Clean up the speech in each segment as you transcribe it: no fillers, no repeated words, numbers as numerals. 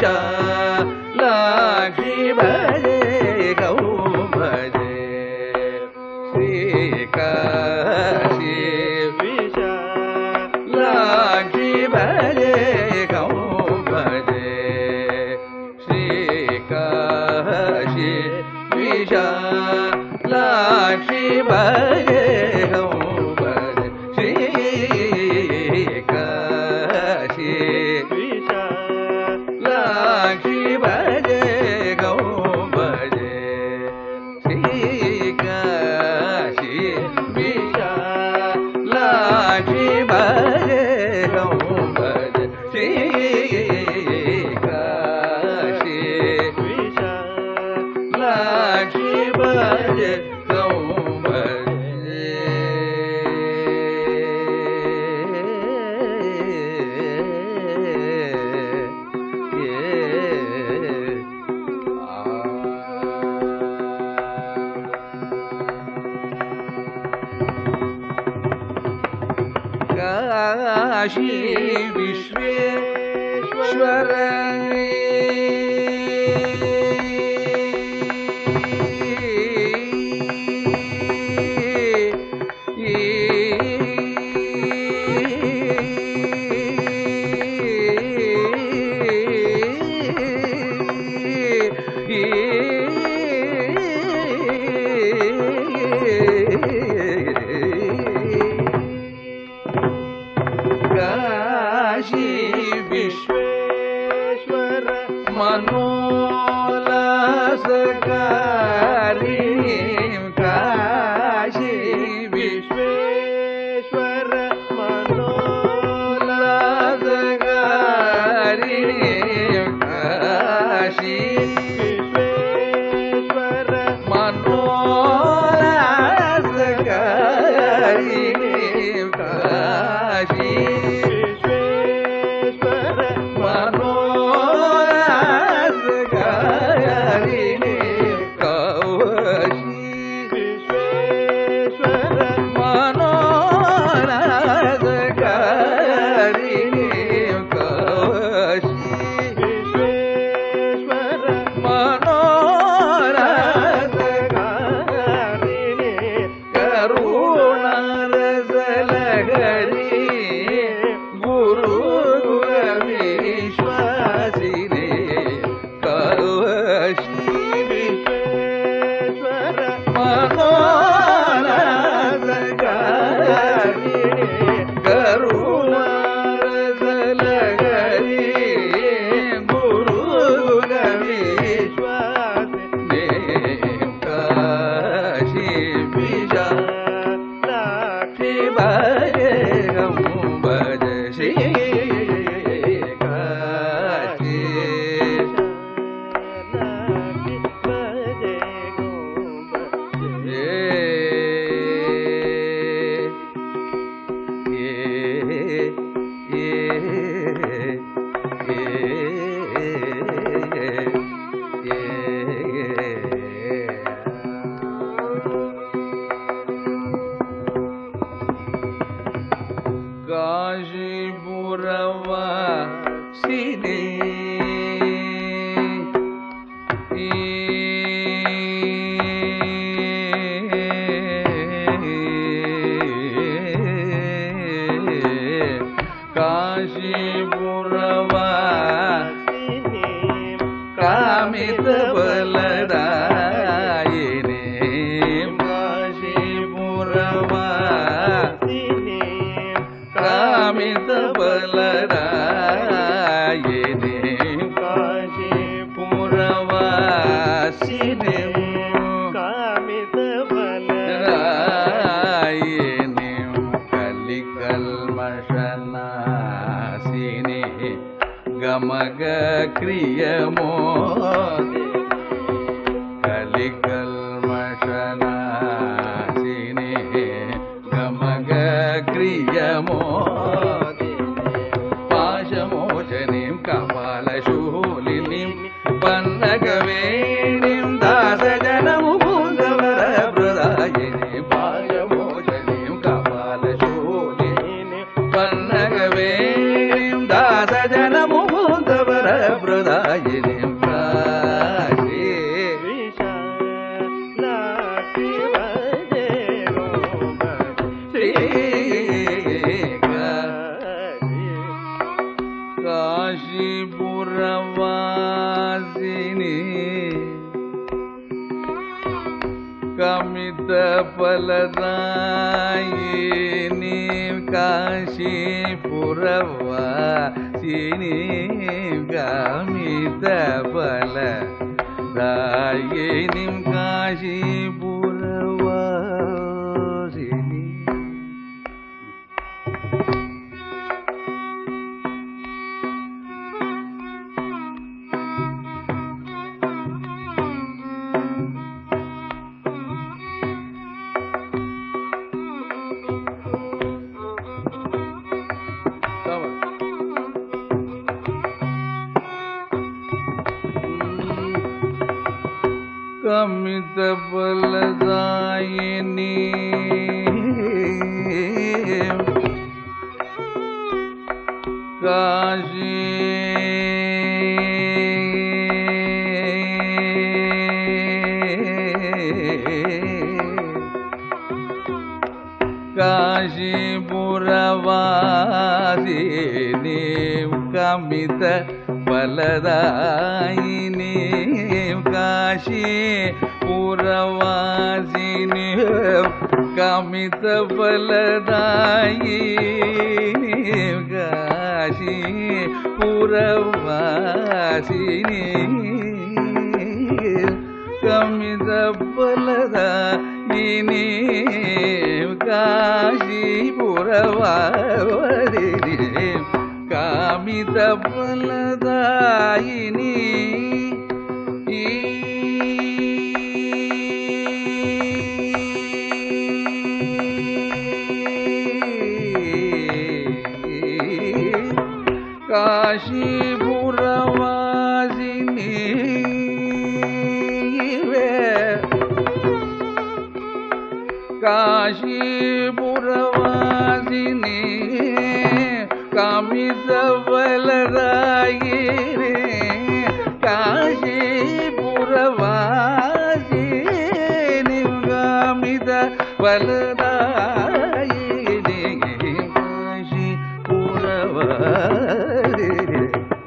विशालाक्षि भजे गौ भजे श्री काशी विशालाक्षि भजे गौ भजे श्री काशी विशालाक्षि भजे गौ भजे श्री काशी विशालाक्षि भजे गौ भजे श्री काशी विशालाक्षि भजे गौ भजे श्री काशी विशालाक्षि भजे गौ भजे काशी विश्वेश्वर काशी विश्वेश्वर मनोल्लासकारिणी काशी विश्वेश्वर मनोल्लासकारिणी काशी विश्वेश्वर मनोल्लासकारिणी काशी गमग क्रियमो कलिकल्मषनाशिने गमग क्रियमो पाशमोचनीं कपालशूलिनीं पन्नगवेणीं दासजनमुकुन्दवरप्रदायिनीं पाशमोचनीं कपालशूलिनीं पन्नगवेणीं दासजनमुकुन्दवरप्रदायिनीं காஷிபுரவாசினி கமித பலதாயினி காஷிபுரவாசினி கமித பலதாயினி காஷிபுரவாசினி கமித பலதாயினி காஷி காஷிபுரவாசினி கமித பலதாயினி காஷிபுரவாசினி கமித பலதாயினி காஷிபுரவாசினி கமித பலதாயினி காஷிபுரவாசினி காமித பலதாயினி காஷிபுரவாசினி காஷிபுரவாசினி காமித பலதாயினி காஷிபுரவாசினி காமித பலதாயினி காஷிபுரவாசினி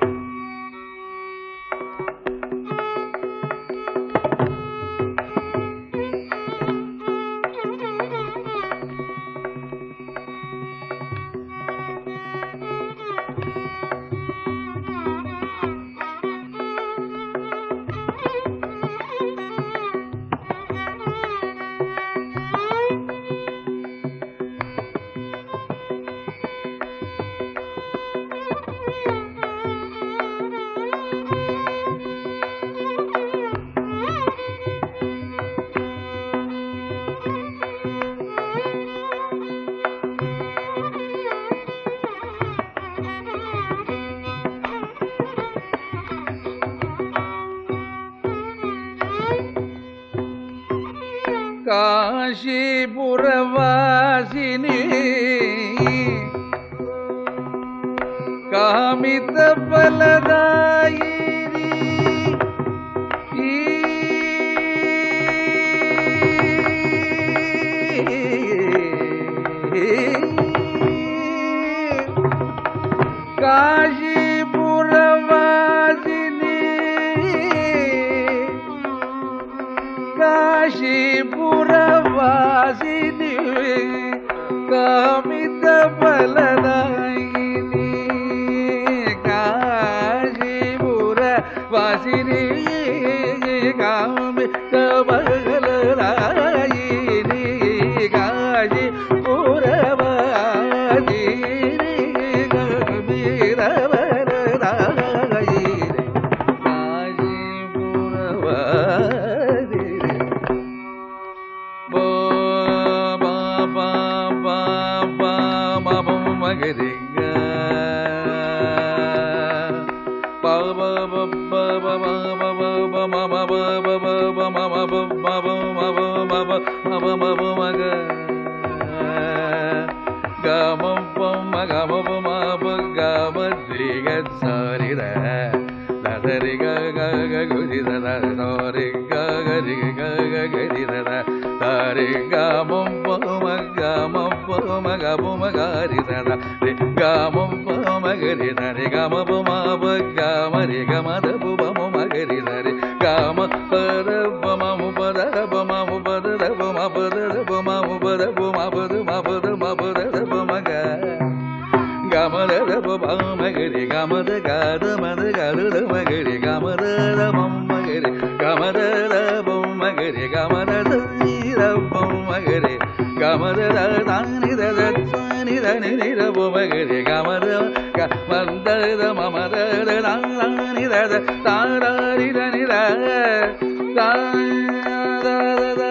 காஷிபுரவாசினி காமித பலதாயினி காஷிபுரவாசினி காஷிபுரவாசினி காமித பலதாயினி காஷிபுரவாசினி காமித பலதாயினி காஷிபுரவாசினி காமித பலதாயினி gari da da re ga ma ma gari da re ga ma ba ma ba ga ma re ga ma da bu ba ma gari da re ga ma pa da ba ma mu ba da ba ma mu ba da ba ma ba da ba ma mu ba da ba ma ba da ma ba da ma ba da ba ma ga ga ma da ba ba ma gari ga ma da ga da ma da ga da ma gari ga ma da ma ma gari ga ma da ba ma gari ga ma da ni da ba ma gari ga ma da ni da ni da ni da ba ma gari ga ma da ma ma da ni da da ni da ni da da da da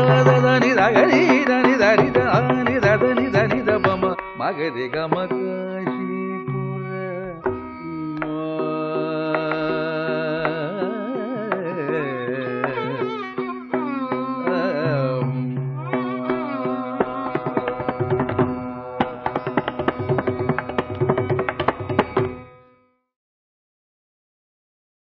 Magari gamaka